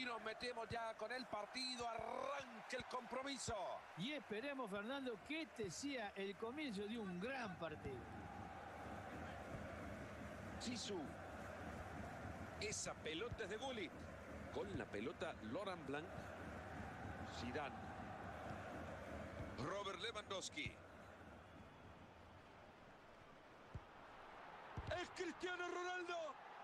Y nos metemos ya con el partido. Arranca el compromiso. Y esperemos, Fernando, que este sea el comienzo de un gran partido. Sisu. Esa pelota es de Gullit. Con la pelota Laurent Blanc. Zidane. Robert Lewandowski. ¡Es Cristiano Ronaldo!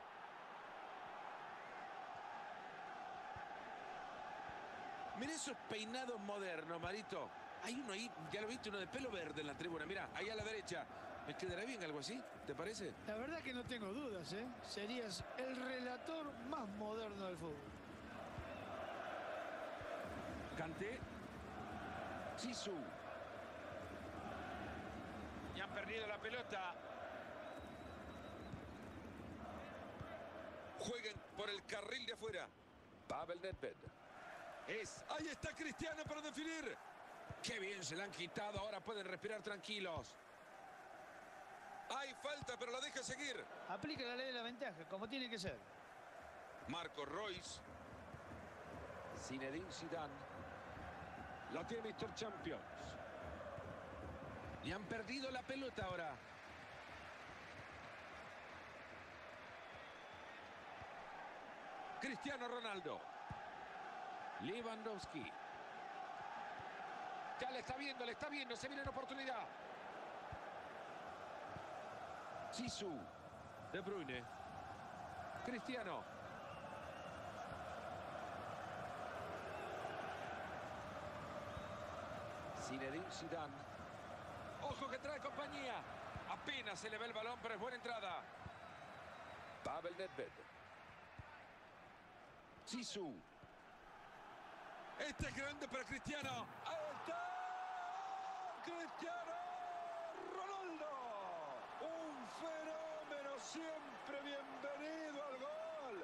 Mira esos peinados modernos, Marito. Hay uno ahí, ya lo viste, uno de pelo verde en la tribuna. Mira, ahí a la derecha. ¿Me quedará bien algo así? ¿Te parece? La verdad que no tengo dudas, ¿eh? Serías el relator más moderno del fútbol. Kanté. Sisu. Y han perdido la pelota. Jueguen por el carril de afuera. Pavel Nedved. Ahí está Cristiano para definir. Qué bien se la han quitado. Ahora pueden respirar tranquilos. Hay falta, pero la deja seguir. Aplica la ley de la ventaja, como tiene que ser. Marco Reus. Zinedine Zidane. La tiene Mr. Champions. Y han perdido la pelota ahora. Cristiano Ronaldo. Lewandowski. Ya le está viendo, se viene una oportunidad. Sisu. De Bruyne. Cristiano. Zinedine Zidane. Ojo que trae compañía. Apenas se le ve el balón, pero es buena entrada. Pavel Nedved. Sisu. Este es grande para Cristiano. ¡Ahí está! ¡Cristiano Ronaldo! Un fenómeno, siempre bienvenido al gol.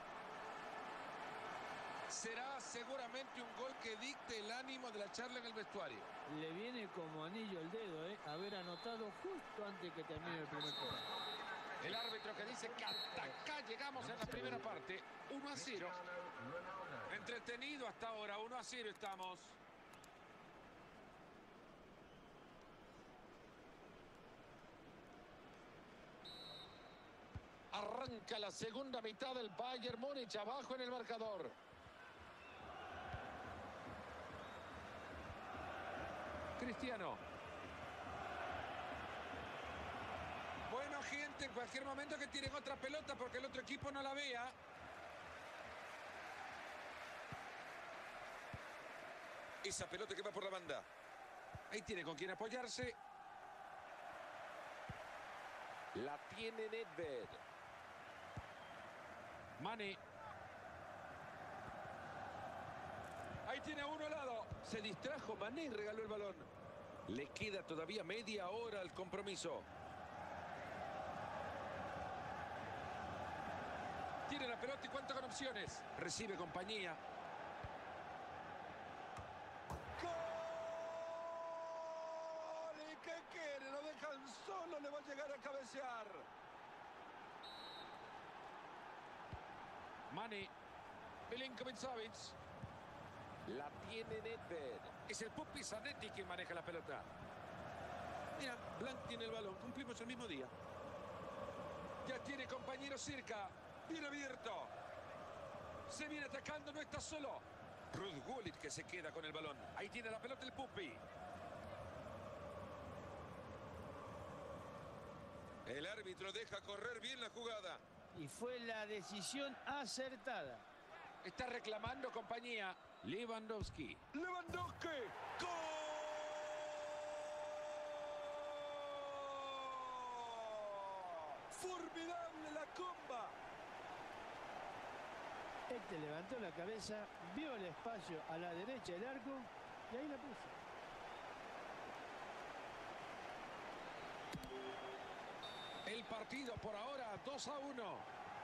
Será seguramente un gol que dicte el ánimo de la charla en el vestuario. Le viene como anillo al dedo, ¿eh? Haber anotado justo antes que termine el primer tiempo. El árbitro que dice que hasta acá llegamos en la primera parte. 1-0. Entretenido hasta ahora. 1-0 estamos. Arranca la segunda mitad del Bayern Múnich. Abajo en el marcador. Cristiano. Bueno, gente, en cualquier momento que tiren otra pelota porque el otro equipo no la vea. Esa pelota que va por la banda. Ahí tiene con quién apoyarse. La tiene Nedved. Mane. Ahí tiene a uno al lado. Se distrajo Mané y regaló el balón. Le queda todavía media hora al compromiso. Tiene la pelota y cuenta con opciones. Recibe compañía. ¡Gol! ¿Y qué quiere? Lo dejan solo. Le va a llegar a cabecear. Mane. Milinkovic-Savic. La tiene Nedved. Es el Pupi Zanetti quien maneja la pelota. Mira, Blanc tiene el balón. Cumplimos el mismo día. Ya tiene compañero cerca. Bien abierto. Se viene atacando, no está solo. Ruud Gullit que se queda con el balón. Ahí tiene la pelota el Pupi. El árbitro deja correr bien la jugada. Y fue la decisión acertada. Está reclamando compañía. Lewandowski. ¡Lewandowski! ¡Gol! ¡Formidable la comba! Este levantó la cabeza, vio el espacio a la derecha del arco y ahí la puso. El partido por ahora 2-1.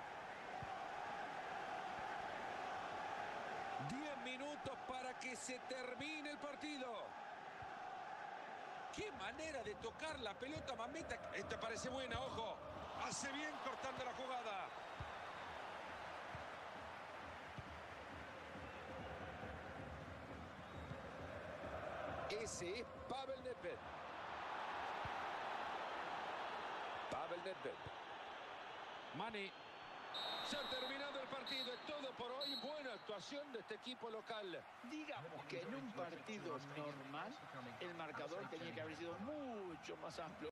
10 minutos para que se termine el partido. ¡Qué manera de tocar la pelota, mamita! Esta parece buena, ojo. Hace bien cortando la jugada. Ese es Pavel Nedved. Pavel Nedved. Mane. Se ha terminado el partido. Es todo por hoy. Buena actuación de este equipo local. Digamos que en un partido normal el marcador tenía que haber sido mucho más amplio.